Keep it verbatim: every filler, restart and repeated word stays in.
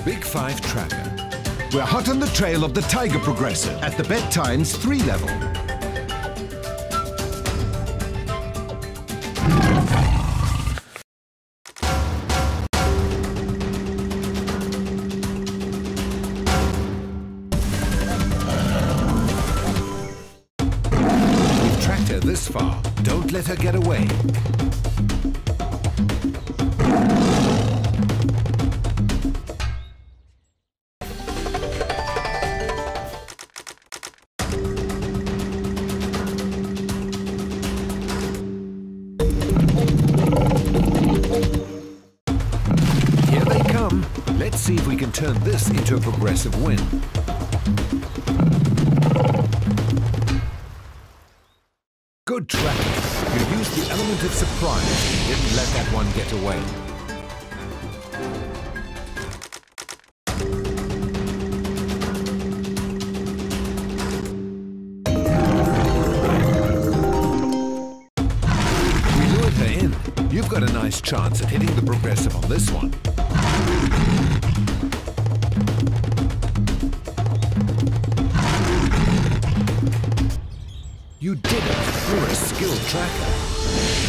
Big Five Tracker. We're hot on the trail of the Tiger Progressive at the Bet Times three level. We've tracked her this far. Don't let her get away. Let's see if we can turn this into a progressive win. Good tracking. You used the element of surprise and didn't let that one get away. We lured her in. You've got a nice chance at hitting the progressive on this one. You did it. You're a skilled tracker.